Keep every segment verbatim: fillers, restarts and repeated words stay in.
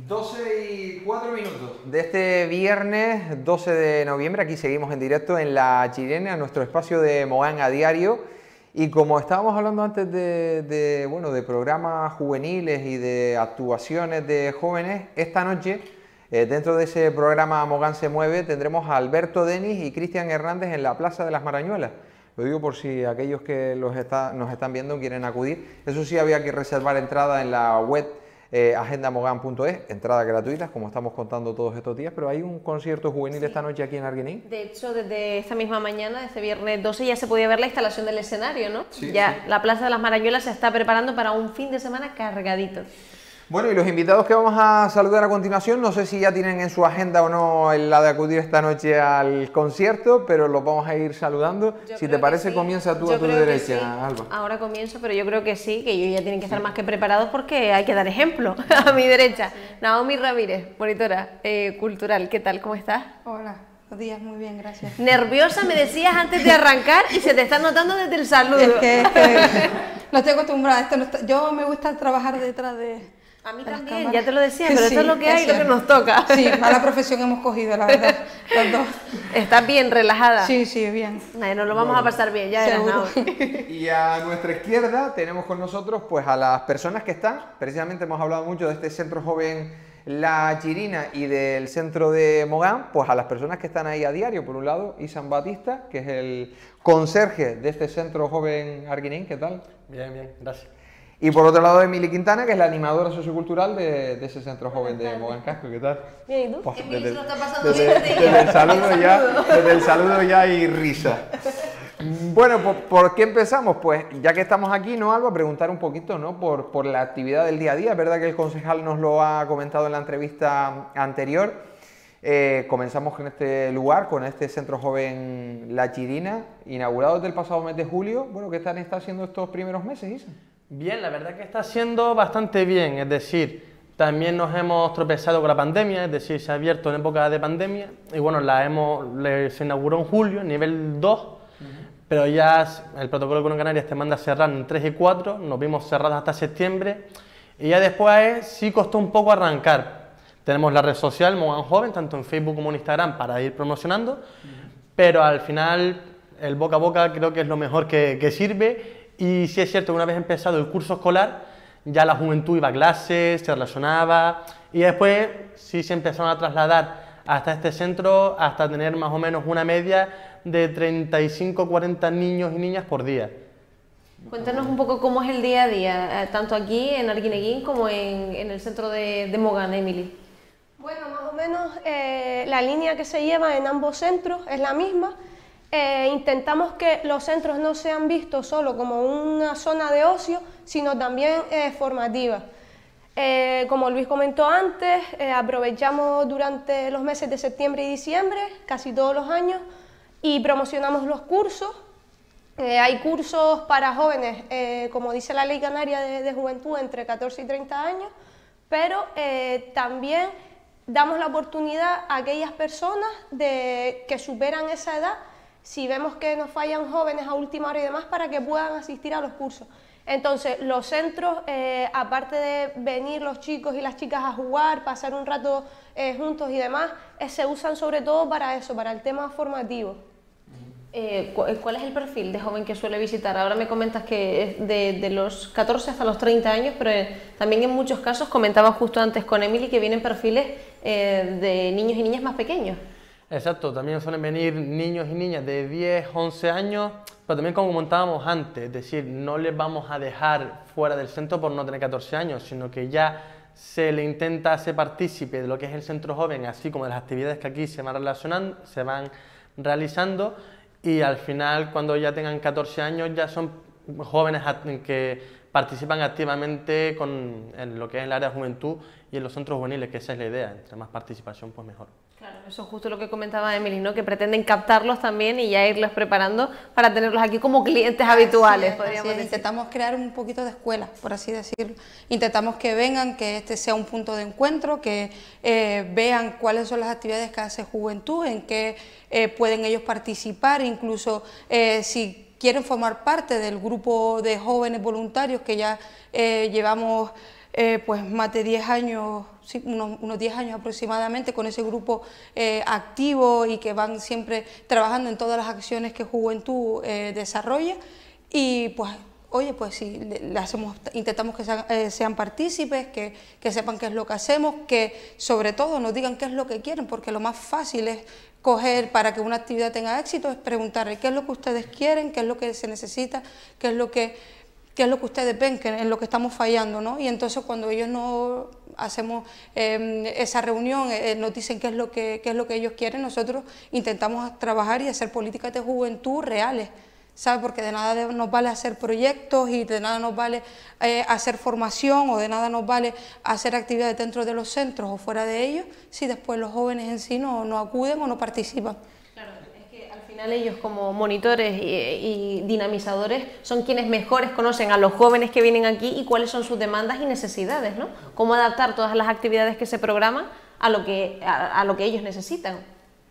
doce y cuatro minutos de este viernes doce de noviembre. Aquí seguimos en directo en La Chirena, nuestro espacio de Mogán a diario. Y como estábamos hablando antes de, de, bueno, de programas juveniles y de actuaciones de jóvenes, esta noche, eh, dentro de ese programa Mogán se mueve, tendremos a Alberto Denis y Cristian Hernández en la Plaza de las Marañuelas. Lo digo por si aquellos que los está, nos están viendo quieren acudir. Eso sí, había que reservar entrada en la web eh, agenda mogán punto es, entradas gratuitas, como estamos contando todos estos días, pero hay un concierto juvenil sí. esta noche aquí en Arguineguín. De hecho, desde esta misma mañana, este viernes doce, ya se podía ver la instalación del escenario, ¿no? Sí, ya sí. La Plaza de las Marañuelas se está preparando para un fin de semana cargadito. Bueno, y los invitados que vamos a saludar a continuación, no sé si ya tienen en su agenda o no la de acudir esta noche al concierto, pero los vamos a ir saludando. Yo si te parece, sí. comienza tú yo a tu derecha, sí. Alba. Ahora comienzo, pero yo creo que sí, que ellos ya tienen que estar sí. más que preparados porque hay que dar ejemplo. A mi derecha, sí. Naomi Ramírez, monitora eh, cultural. ¿Qué tal? ¿Cómo estás? Hola. Buenos días, muy bien, gracias. Nerviosa, me decías antes de arrancar y se te está notando desde el saludo. Es que, es que no estoy acostumbrada. Esto no está, yo me gusta trabajar detrás de... A mí también, ya te lo decía, pero sí, esto es lo que hay y lo que nos toca. Sí, mala profesión hemos cogido, la verdad, los dos. ¿Estás bien, relajada? Sí, sí, bien. Ay, nos lo vamos bueno, a pasar bien, ya verás, ¿no? Y a nuestra izquierda tenemos con nosotros pues a las personas que están, precisamente hemos hablado mucho de este centro joven La Chirina y del centro de Mogán, pues a las personas que están ahí a diario. Por un lado, Isan Batista, que es el conserje de este centro joven Arguineguín. ¿Qué tal? Bien, bien, gracias. Y por otro lado, Emily Quintana, que es la animadora sociocultural de, de ese centro joven de Mogán Casco. ¿Qué tal? Bien, ¿y tú? Pues, Emily desde, se lo está pasando desde, bien. Desde, desde, el saludo ya, desde el saludo ya hay risa. Bueno, ¿por, ¿por qué empezamos? Pues ya que estamos aquí, ¿no, Alba? Preguntar un poquito, ¿no? Por, por la actividad del día a día. Es verdad que el concejal nos lo ha comentado en la entrevista anterior. Eh, comenzamos con este lugar, con este centro joven La Chirina, inaugurado desde el pasado mes de julio. Bueno, ¿qué están está haciendo estos primeros meses, Isa? Bien, la verdad que está haciendo bastante bien, es decir, también nos hemos tropezado con la pandemia, es decir, se ha abierto en época de pandemia y bueno, la hemos, le, se inauguró en julio, nivel dos, uh-huh. pero ya el protocolo con Canarias te manda a cerrar en tres y cuatro, nos vimos cerrados hasta septiembre y ya después sí costó un poco arrancar. Tenemos la red social Mogán Joven, tanto en Facebook como en Instagram, para ir promocionando, uh-huh. pero al final el boca a boca creo que es lo mejor que, que sirve. Y sí es cierto que una vez empezado el curso escolar, ya la juventud iba a clases, se relacionaba y después sí se empezaron a trasladar hasta este centro hasta tener más o menos una media de treinta y cinco a cuarenta niños y niñas por día. Cuéntanos un poco cómo es el día a día, tanto aquí en Arguineguín como en, en el centro de, de Mogán, Emily. Bueno, más o menos eh, la línea que se lleva en ambos centros es la misma. Eh, intentamos que los centros no sean vistos solo como una zona de ocio, sino también eh, formativa. Eh, como Luis comentó antes, eh, aprovechamos durante los meses de septiembre y diciembre, casi todos los años, y promocionamos los cursos. Eh, hay cursos para jóvenes, eh, como dice la Ley Canaria de, de Juventud, entre catorce y treinta años, pero eh, también damos la oportunidad a aquellas personas de, que superan esa edad, si vemos que nos fallan jóvenes a última hora y demás, para que puedan asistir a los cursos. Entonces, los centros, eh, aparte de venir los chicos y las chicas a jugar, pasar un rato eh, juntos y demás, eh, se usan sobre todo para eso, para el tema formativo. Eh, ¿Cuál es el perfil de joven que suele visitar? Ahora me comentas que es de, de los catorce hasta los treinta años, pero eh, también en muchos casos, comentaba justo antes con Emily, que vienen perfiles eh, de niños y niñas más pequeños. Exacto, también suelen venir niños y niñas de diez, once años, pero también como comentábamos antes, es decir, no les vamos a dejar fuera del centro por no tener catorce años, sino que ya se le intenta hacer partícipe de lo que es el centro joven, así como de las actividades que aquí se van relacionando, se van realizando, y al final cuando ya tengan catorce años ya son jóvenes que participan activamente con, en lo que es el área de juventud y en los centros juveniles, que esa es la idea, entre más participación pues mejor. Claro, eso es justo lo que comentaba Emily, ¿no? Que pretenden captarlos también y ya irlos preparando para tenerlos aquí como clientes habituales. Sí, podríamos decir. Intentamos crear un poquito de escuela, por así decirlo. Intentamos que vengan, que este sea un punto de encuentro, que eh, vean cuáles son las actividades que hace Juventud, en qué eh, pueden ellos participar, incluso eh, si quieren formar parte del grupo de jóvenes voluntarios que ya eh, llevamos eh, pues más de diez años sí, unos, unos diez años aproximadamente con ese grupo eh, activo y que van siempre trabajando en todas las acciones que Juventud eh, desarrolla y pues oye, pues sí, le hacemos, intentamos que sean, eh, sean partícipes, que, que sepan qué es lo que hacemos, que sobre todo nos digan qué es lo que quieren, porque lo más fácil es coger para que una actividad tenga éxito, es preguntarle qué es lo que ustedes quieren, qué es lo que se necesita, qué es lo que, qué es lo que ustedes ven, que en lo que estamos fallando, ¿no? Y entonces cuando ellos no hacemos eh, esa reunión, eh, nos dicen qué es lo que, qué es lo que ellos quieren, nosotros intentamos trabajar y hacer políticas de juventud reales, ¿sabe? Porque de nada nos vale hacer proyectos y de nada nos vale eh, hacer formación o de nada nos vale hacer actividades dentro de los centros o fuera de ellos si después los jóvenes en sí no, no acuden o no participan. Claro, es que al final ellos como monitores y, y dinamizadores son quienes mejores conocen a los jóvenes que vienen aquí y cuáles son sus demandas y necesidades, ¿no? Cómo adaptar todas las actividades que se programan a lo que, a, a lo que ellos necesitan.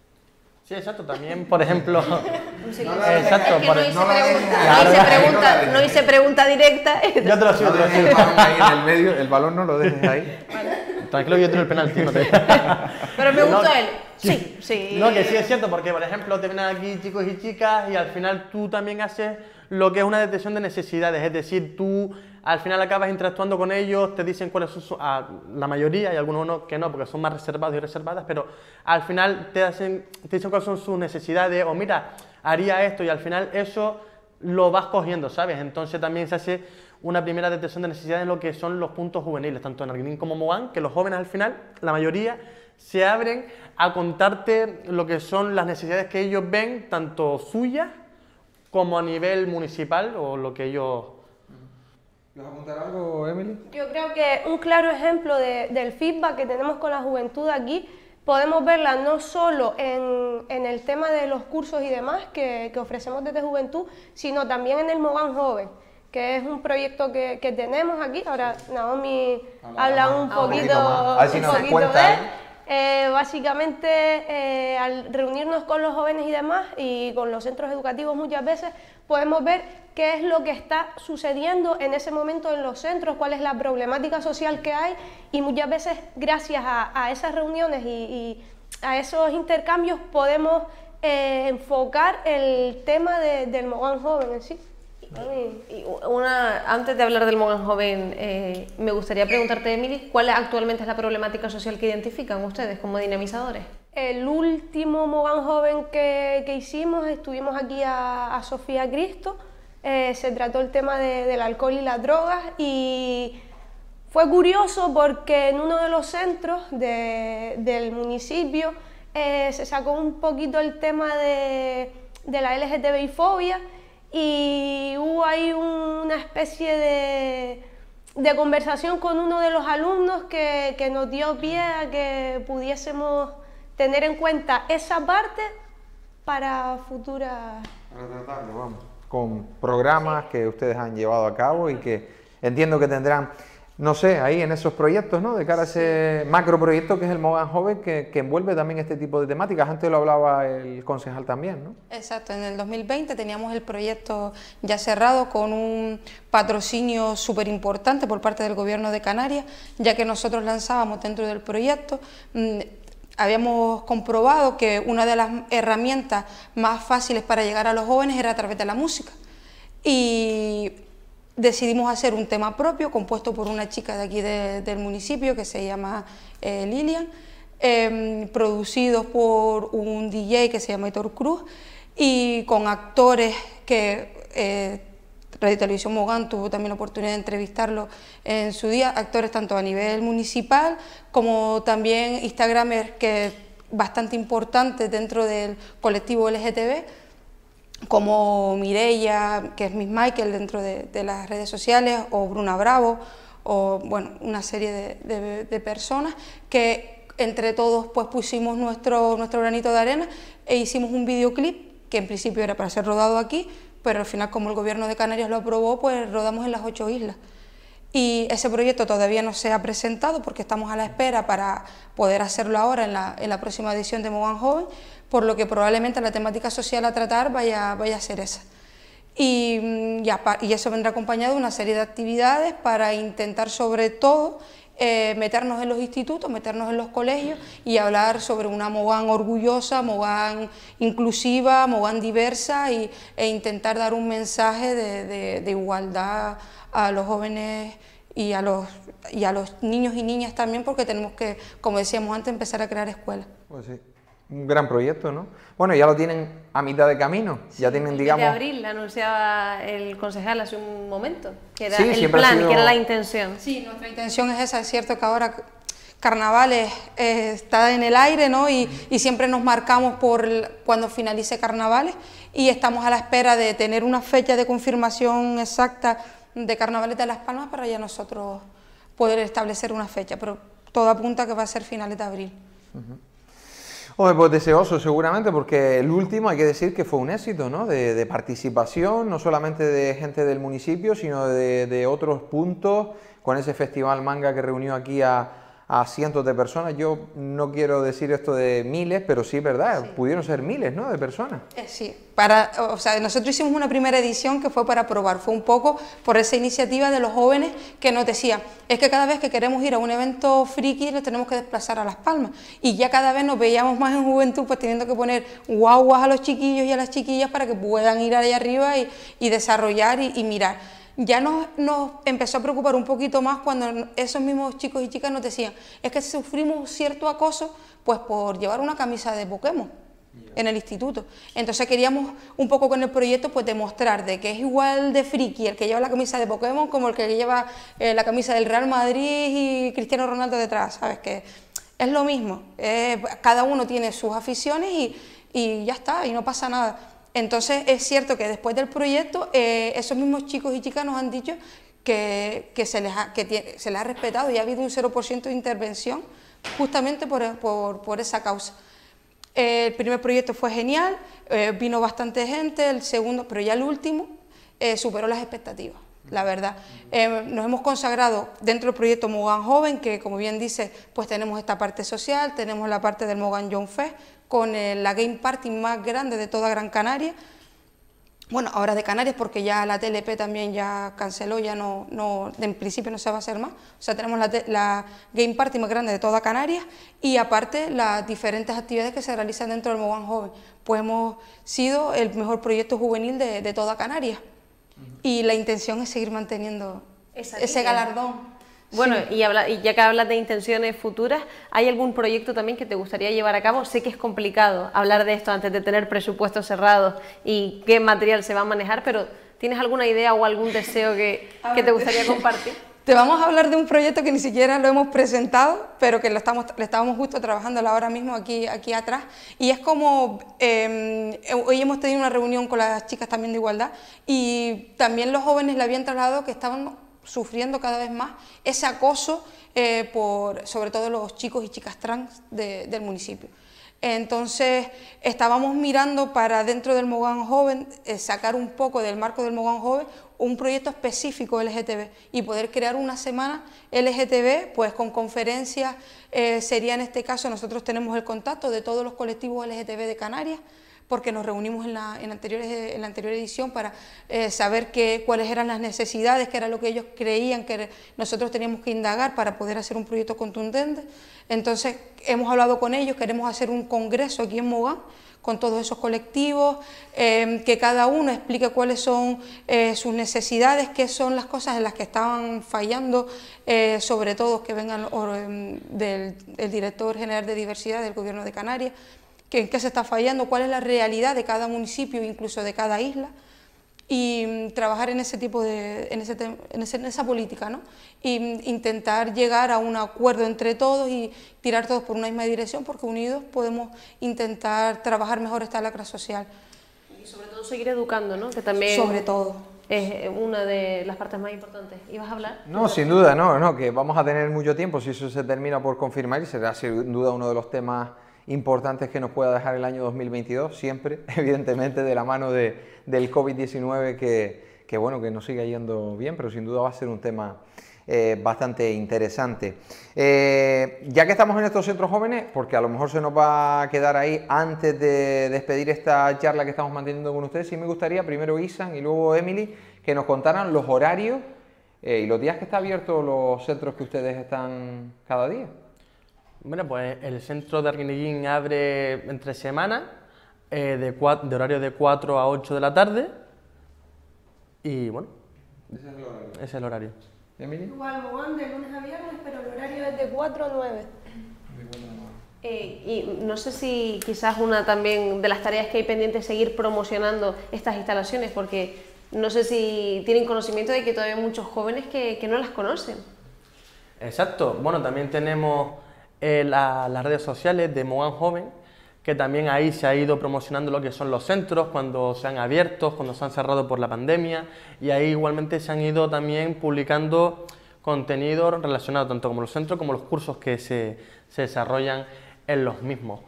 Sí, exacto, también, por ejemplo... Sí, no, exacto, es que por no hice, no pregunta, claro, no hice pregunta, no no hice pregunta directa. Yo te lo sigo, te lo sigo. El balón ahí en el medio, el balón no lo dejes ahí. Tranquilo, yo tengo el penalti, no te... Pero me gustó no, él. Sí, sí. No, que sí es cierto, porque por ejemplo te vienen aquí chicos y chicas y al final tú también haces lo que es una detección de necesidades, es decir, tú al final acabas interactuando con ellos, te dicen cuáles son sus, a la mayoría, y algunos no, que no, porque son más reservados y reservadas, pero al final te, hacen, te dicen cuáles son sus necesidades, o mira, haría esto, y al final eso lo vas cogiendo, ¿sabes? Entonces también se hace una primera detección de necesidades en lo que son los puntos juveniles, tanto en Arguinín como Mogán, que los jóvenes al final, la mayoría, se abren a contarte lo que son las necesidades que ellos ven, tanto suyas como a nivel municipal o lo que ellos... ¿Vas a apuntar algo, Emily? Yo creo que un claro ejemplo de, del feedback que tenemos con la juventud aquí, podemos verla no solo en, en el tema de los cursos y demás que, que ofrecemos desde Juventud, sino también en el Mogán Joven, que es un proyecto que, que tenemos aquí. Ahora Naomi habla un poquito, a ver si un nos poquito cuenta, de ¿eh? él. Eh, básicamente, eh, al reunirnos con los jóvenes y demás, y con los centros educativos muchas veces, podemos ver qué es lo que está sucediendo en ese momento en los centros, cuál es la problemática social que hay, y muchas veces gracias a, a esas reuniones y, y a esos intercambios podemos eh, enfocar el tema de, del Mogán Joven en sí. Y una, antes de hablar del Mogán Joven, eh, me gustaría preguntarte, Emily, ¿cuál actualmente es la problemática social que identifican ustedes como dinamizadores? El último Mogán Joven que, que hicimos, estuvimos aquí a, a Sofía Cristo, eh, se trató el tema de, del alcohol y las drogas, y fue curioso porque en uno de los centros de, del municipio eh, se sacó un poquito el tema de, de la L G T B I fobia, y hubo ahí una especie de, de conversación con uno de los alumnos que, que nos dio pie a que pudiésemos tener en cuenta esa parte para futuras... Para tratarlo, vamos. Con programas sí. que ustedes han llevado a cabo y que entiendo que tendrán, no sé, ahí en esos proyectos, ¿no? De cara a ese macro proyecto que es el Mogán Joven, que, que envuelve también este tipo de temáticas. Antes lo hablaba el concejal también, ¿no? Exacto, en el dos mil veinte teníamos el proyecto ya cerrado con un patrocinio súper importante por parte del Gobierno de Canarias, ya que nosotros lanzábamos dentro del proyecto, mmm, habíamos comprobado que una de las herramientas más fáciles para llegar a los jóvenes era a través de la música. Y decidimos hacer un tema propio compuesto por una chica de aquí de, del municipio que se llama eh, Lilian, eh, producidos por un D J que se llama Hitor Cruz y con actores que eh, Radio Televisión Mogán tuvo también la oportunidad de entrevistarlo en su día, actores tanto a nivel municipal como también instagramers que bastante importantes dentro del colectivo L G T B, como Mireia, que es Miss Michael dentro de, de las redes sociales, o Bruna Bravo, o bueno, una serie de, de, de personas que entre todos pues pusimos nuestro, nuestro granito de arena e hicimos un videoclip que en principio era para ser rodado aquí, pero al final como el Gobierno de Canarias lo aprobó, pues rodamos en las ocho islas. Y ese proyecto todavía no se ha presentado porque estamos a la espera para poder hacerlo ahora en la, en la próxima edición de Mogán Joven, por lo que probablemente la temática social a tratar vaya, vaya a ser esa. Y, ya, y eso vendrá acompañado de una serie de actividades para intentar sobre todo eh, meternos en los institutos, meternos en los colegios y hablar sobre una Mogán orgullosa, Mogán inclusiva, Mogán diversa y, e intentar dar un mensaje de, de, de igualdad a los jóvenes y a los, y a los niños y niñas también, porque tenemos que, como decíamos antes, empezar a crear escuelas. Pues sí. Un gran proyecto, ¿no? Bueno, ya lo tienen a mitad de camino, sí, ya tienen, digamos... de abril anunciaba el concejal hace un momento, que era sí, el plan, sido... que era la intención. Sí, nuestra intención es esa, es cierto que ahora Carnavales eh, está en el aire, ¿no? Y, y siempre nos marcamos por cuando finalice Carnavales y estamos a la espera de tener una fecha de confirmación exacta de Carnavales de Las Palmas para ya nosotros poder establecer una fecha, pero todo apunta a que va a ser finales de abril. Uh-huh. Hombre, pues deseoso seguramente, porque el último hay que decir que fue un éxito, ¿no? De, de participación, no solamente de gente del municipio, sino de, de otros puntos, con ese festival manga que reunió aquí a, a cientos de personas. Yo no quiero decir esto de miles, pero sí, ¿verdad? Sí. Pudieron ser miles, ¿no? De personas. Eh, sí, para, o sea, nosotros hicimos una primera edición que fue para probar, fue un poco por esa iniciativa de los jóvenes que nos decían, es que cada vez que queremos ir a un evento friki nos tenemos que desplazar a Las Palmas, y ya cada vez nos veíamos más en juventud, pues teniendo que poner guaguas a los chiquillos y a las chiquillas para que puedan ir allá arriba y, y desarrollar y, y mirar. Ya nos, nos empezó a preocupar un poquito más cuando esos mismos chicos y chicas nos decían, es que sufrimos cierto acoso pues por llevar una camisa de Pokémon en el instituto. Entonces queríamos un poco con el proyecto pues demostrar de que es igual de friki el que lleva la camisa de Pokémon como el que lleva eh, la camisa del Real Madrid y Cristiano Ronaldo detrás, ¿sabes? Que es lo mismo, eh, cada uno tiene sus aficiones y, y ya está, y no pasa nada. Entonces es cierto que después del proyecto eh, esos mismos chicos y chicas nos han dicho que, que, se, les ha, que tiene, se les ha respetado y ha habido un cero por ciento de intervención justamente por, por, por esa causa. Eh, el primer proyecto fue genial, eh, vino bastante gente, el segundo, pero ya el último eh, superó las expectativas, la verdad. Eh, nos hemos consagrado dentro del proyecto Mogán Joven, que como bien dice, pues tenemos esta parte social, tenemos la parte del Mogán Young Fest, con eh, la Game Party más grande de toda Gran Canaria. Bueno, ahora de Canarias, porque ya la T L P también ya canceló, ya no, no, en principio no se va a hacer más. O sea, tenemos la, la Game Party más grande de toda Canarias y aparte las diferentes actividades que se realizan dentro del Mogán Joven. Pues hemos sido el mejor proyecto juvenil de, de toda Canarias y la intención es seguir manteniendo Esa ese línea. galardón. Bueno, sí. y, habla, y ya que hablas de intenciones futuras, ¿hay algún proyecto también que te gustaría llevar a cabo? Sé que es complicado hablar de esto antes de tener presupuestos cerrados y qué material se va a manejar, pero ¿tienes alguna idea o algún deseo que, que te gustaría compartir? Te vamos a hablar de un proyecto que ni siquiera lo hemos presentado, pero que lo estamos, le estábamos justo trabajando ahora mismo aquí, aquí atrás. Y es como, eh, hoy hemos tenido una reunión con las chicas también de igualdad y también los jóvenes le habían trasladado que estaban sufriendo cada vez más ese acoso, eh, por, sobre todo los chicos y chicas trans de, del municipio. Entonces estábamos mirando para dentro del Mogán Joven, eh, sacar un poco del marco del Mogán Joven un proyecto específico L G T B y poder crear una semana L G T B pues con conferencias, eh, sería en este caso nosotros tenemos el contacto de todos los colectivos L G T B de Canarias, porque nos reunimos en la, en anteriores, en la anterior edición para eh, saber qué, cuáles eran las necesidades, qué era lo que ellos creían que nosotros teníamos que indagar para poder hacer un proyecto contundente. Entonces hemos hablado con ellos, queremos hacer un congreso aquí en Mogán con todos esos colectivos, eh, que cada uno explique cuáles son eh, sus necesidades, qué son las cosas en las que estaban fallando, eh, sobre todo que vengan or, del el director general de diversidad del Gobierno de Canarias, que en qué se está fallando, cuál es la realidad de cada municipio, incluso de cada isla, y um, trabajar en ese tipo de, en, ese, en, ese, en esa política, ¿no? Y um, intentar llegar a un acuerdo entre todos y tirar todos por una misma dirección, porque unidos podemos intentar trabajar mejor esta lacra social. Y sobre todo seguir educando, ¿no? Que también sobre todo. Es una de las partes más importantes. ¿Ibas a hablar? No, sin duda, no, no, que vamos a tener mucho tiempo, si eso se termina por confirmar, y será sin duda uno de los temas importantes que nos pueda dejar el año dos mil veintidós, siempre, evidentemente, de la mano de, del COVID diecinueve, que, que, bueno, que nos sigue yendo bien, pero sin duda va a ser un tema eh, bastante interesante. Eh, ya que estamos en estos centros jóvenes, porque a lo mejor se nos va a quedar ahí antes de despedir esta charla que estamos manteniendo con ustedes, sí me gustaría, primero Isan y luego Emily, que nos contaran los horarios Eh, ¿Y los días que está abierto los centros que ustedes están cada día? Bueno, pues el centro de Arguineguín abre entre semanas, eh, de, de horario de cuatro a ocho de la tarde. Y bueno, Ese es el horario. ese es el horario. ¿Emily? Igual, Mogán de lunes a viernes, pero el horario es de cuatro a nueve. Eh, y no sé si quizás una también de las tareas que hay pendiente es seguir promocionando estas instalaciones, porque no sé si tienen conocimiento de que todavía hay muchos jóvenes que, que no las conocen. Exacto. Bueno, también tenemos eh, la, las redes sociales de Mogán Joven, que también ahí se ha ido promocionando lo que son los centros, cuando se han abierto, cuando se han cerrado por la pandemia, y ahí igualmente se han ido también publicando contenido relacionado tanto con los centros como los cursos que se, se desarrollan en los mismos.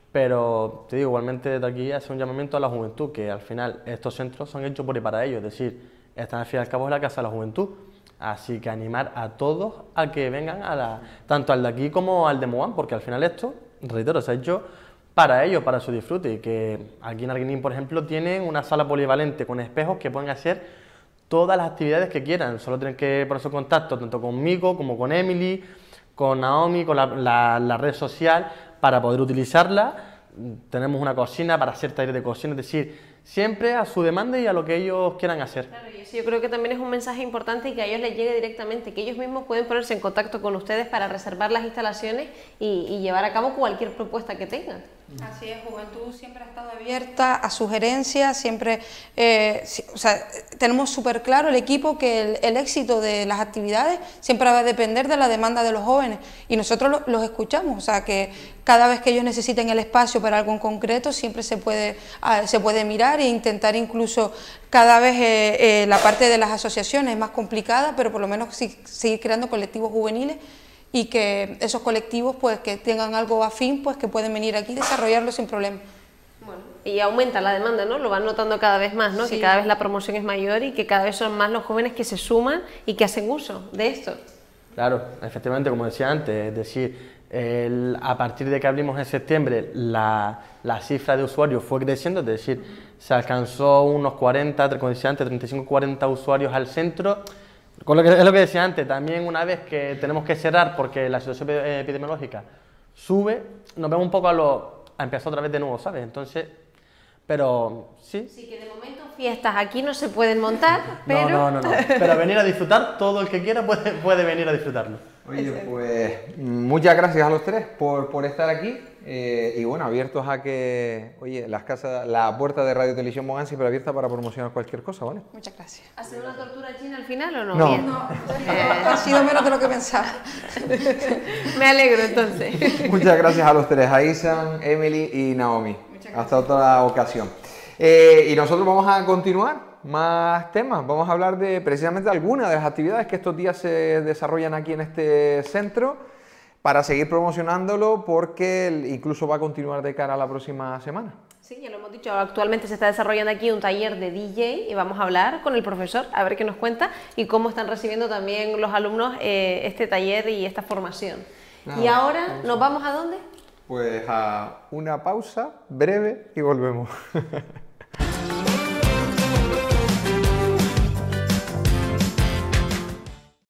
Pero te digo, igualmente desde aquí hace un llamamiento a la juventud, que al final estos centros son hechos por y para ellos, es decir, están al fin y al cabo en la Casa de la Juventud. Así que animar a todos a que vengan, a la, tanto al de aquí como al de Mogán, porque al final esto, reitero, se ha hecho para ellos, para su disfrute, y que aquí en Arguineguín, por ejemplo, tienen una sala polivalente con espejos que pueden hacer todas las actividades que quieran. Solo tienen que ponerse en contacto tanto conmigo como con Emily, con Naomi, con la, la, la red social, para poder utilizarla. Tenemos una cocina para hacer talleres de cocina, es decir, siempre a su demanda y a lo que ellos quieran hacer. Claro, y eso yo creo que también es un mensaje importante y que a ellos les llegue directamente, que ellos mismos pueden ponerse en contacto con ustedes para reservar las instalaciones y, y llevar a cabo cualquier propuesta que tengan. Así es, Juventud siempre ha estado abierta a sugerencias, siempre, eh, si, o sea, tenemos súper claro el equipo que el, el éxito de las actividades siempre va a depender de la demanda de los jóvenes y nosotros lo, los escuchamos, o sea que cada vez que ellos necesiten el espacio para algo en concreto siempre se puede, uh, se puede mirar e intentar incluso cada vez eh, eh, la parte de las asociaciones es más complicada, pero por lo menos sí, seguir creando colectivos juveniles y que esos colectivos pues que tengan algo afín pues que pueden venir aquí y desarrollarlo sin problema. Bueno, y aumenta la demanda, ¿no? Lo van notando cada vez más, ¿no? Sí. Que cada vez la promoción es mayor y que cada vez son más los jóvenes que se suman y que hacen uso de esto. Claro, efectivamente, como decía antes, es decir, el, a partir de que abrimos en septiembre la, la cifra de usuarios fue creciendo, es decir, se alcanzó unos cuarenta, como decía antes, treinta y cinco cuarenta usuarios al centro. Con lo que, es lo que decía antes, también una vez que tenemos que cerrar porque la situación epidemiológica sube, nos vemos un poco a, lo, a empezar otra vez de nuevo, ¿sabes? Entonces, pero sí. Sí, que de momento fiestas aquí no se pueden montar, pero... No, no, no, no. Pero venir a disfrutar, todo el que quiera puede, puede venir a disfrutarlo. Oye, pues muchas gracias a los tres por, por estar aquí eh, y bueno, abiertos a que, oye, las casas, la puerta de Radio Televisión Mogán siempre abierta para promocionar cualquier cosa, ¿vale? Muchas gracias. ¿Ha sido una tortura china al final o no? No. Bien. No, ha sido menos de lo que pensaba. Me alegro entonces. Muchas gracias a los tres, a Isan, Emily y Naomi. Hasta otra ocasión. Eh, y nosotros vamos a continuar más temas. Vamos a hablar de precisamente algunas de las actividades que estos días se desarrollan aquí en este centro para seguir promocionándolo porque incluso va a continuar de cara a la próxima semana. Sí, ya lo hemos dicho, actualmente se está desarrollando aquí un taller de D J y vamos a hablar con el profesor a ver qué nos cuenta y cómo están recibiendo también los alumnos eh, este taller y esta formación. Nada, y ahora, vamos ¿nos vamos a dónde? Pues a una pausa breve y volvemos.